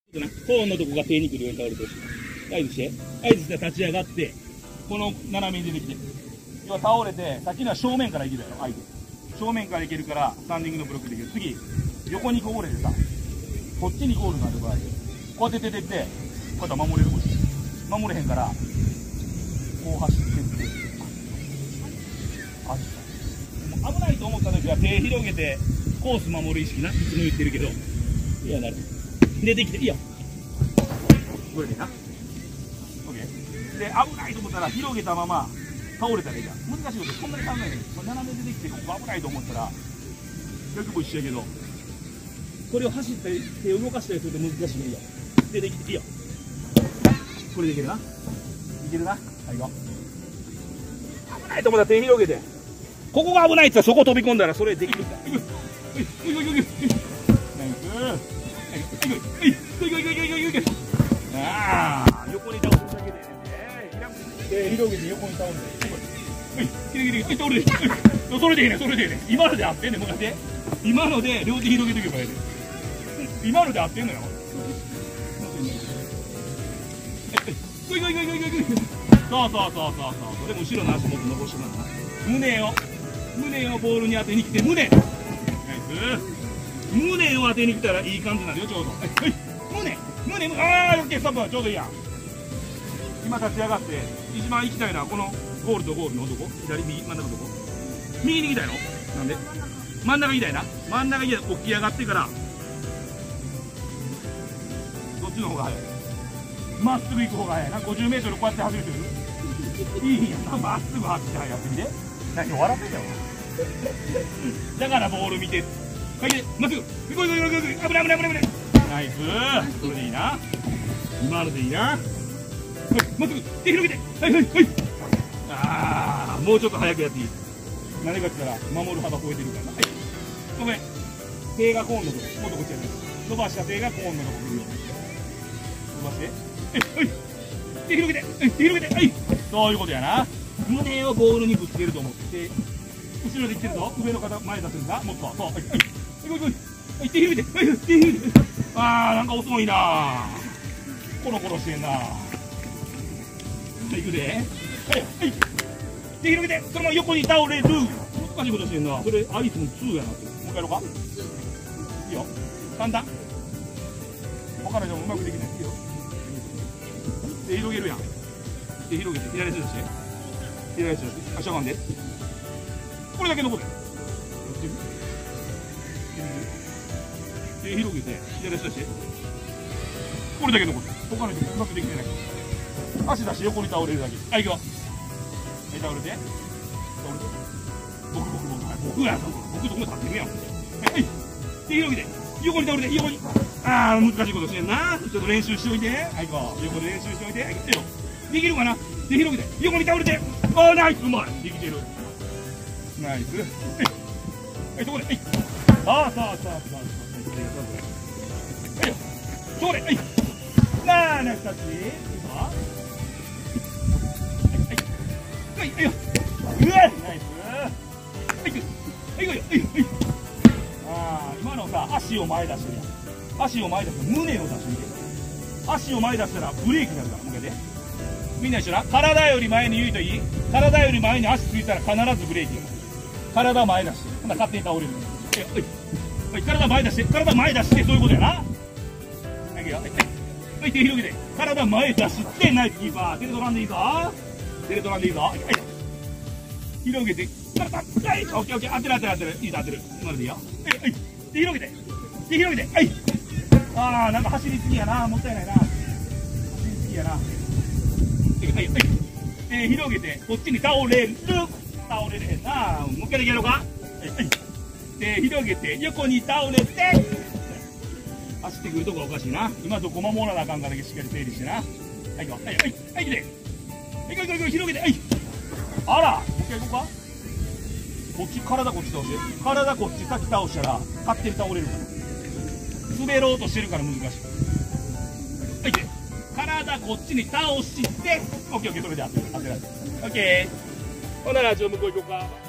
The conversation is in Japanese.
コーンのとこが手にくるように倒れてほしい。合図して。合図して立ち上がって、この斜めに出てきて。要は倒れて、さっきのは正面からいけるやろ、相手。正面からいけるから、スタンディングのブロックできる。次、横にこぼれてさ、こっちにゴールがある場合、こうやって出てって、こうやったら守れるもん。守れへんから、こう走ってって、もう危ないと思った時は手広げて、コース守る意識な。いつも言ってるけど。いや、なる。出てきて、いいよ。これでな。オッケー。で、危ないと思ったら、広げたまま、倒れたらいいじゃん。難しいこと、そんなに考えない。斜め出てきて、ここ危ないと思ったら、逆も一緒やけど、これを走ったり、手を動かしたりすると難しいね。いいよ。出てきて、いいよ。これでいけるな。いけるな。最後。危ないと思ったら手広げて。ここが危ないって言ったらそこ飛び込んだらそれできるんだ。いくいくいくいくいく。ああ、横に倒すだけでね。広げて横に倒す。それでいいね、それでいいね。今ので合ってんねん、もうやって。今ので両手広げとけばいいね。今ので合ってんのよ。そうそうそうそうそう。でも後ろの足元残してもらうな。胸をボールに当てに来て、胸を当てに来たらいい感じなんだよ、ちょうど。胸、あー、オッケー、ストップ、ちょうどいいや。今立ち上がって、一番行きたいのはこのゴールとゴールのどこ？左、右、真ん中どこ？右に行きたいの？なんで？真ん中行きたいな。真ん中行きたい。起き上がってから、どっちの方が速い？まっすぐ行く方が速いな。50メートルこうやって走る人いる？いいやな、まっすぐ走ってやってみて。何笑ってんだよ。だからボール見て。はい、まっすぐ。危ない。ナイス。それでいいな。今のでいいな。はい、まっすぐ。手広げて。はい。ああ、もうちょっと早くやっていい。何かって言ったら、守る幅超えてるからな。はい。ごめん。手がコーンのとこ。もっとこっちやる。伸ばした手がコーンのとこ来るよ。伸ばして。はい。手広げて。はい。そういうことやな。胸をボールにぶつけると思って。後ろでいってるぞ。上の肩前出すんだ。もっと。そう。はい。手広げて。ああ、なんか遅いな。コロコロしてんな。いくで。はい。手広げて。そのまま横に倒れる。難しいことしてんな。それ、アイスの2やなって。もう一回やろうか。いいよ。簡単。他の人もうまくできない。いいよ。手広げるやん。手広げて。左足出して。左足出して。足上がんで。これだけ残る。手広げて、左足出して。これだけ残る。他の人もうまくできてない。足出して横に倒れるだけ。はい、行くよ。倒れて。僕や、僕そこ立ってるやん。はい。手広げて。横に倒れて、横に。ああ、難しいことしてんな。ちょっと練習しておいて。はい、行こう。横で練習しておいて。はい、行くよ。できるかな。手広げて。横に倒れて。ああ、ナイス、うまい。できてる。ナイス。はい、そこで。はい。そう。それ。はい。ナイスタッチ。いいぞ。はい。よ。うわ、ナイス。ああ、今のさ、足を前出してるやん。足を前出して、胸を出してみて。足を前出したらブレーキになるから、もう一回で。みんな一緒な。体より前に言うといい？体より前に足ついたら必ずブレーキや。体前出して。ほんなら勝手に倒れる。はい、体前出して、そういうことやな。はい、手広げて。体前出して、ナイスキーパー。手で取らんでいいぞ。はい。広げて。体、はい、オッケー。当てる。いいぞ、当てる。今のでいいよ。はい。手広げて。はい。ああ、なんか走りすぎやな。もったいないな。走りすぎやな。はい。手広げて、こっちに倒れる。倒れれへんな。もう一回だけやろうか。はい。手広げて、横に倒れて。走ってくるとこおかしいな。今どこ守らなあかんかだけしっかり整理してな。はい、行こう。はい、来て。はい、広げて。はい。あら、もう一回行こうか。体こっち倒して。体こっち先倒したら、勝手に倒れるから。滑ろうとしてるから難しい。はい、来て。体こっちに倒して、オッケー、それで当てる。オッケー。ほんなら、向こう行こうか。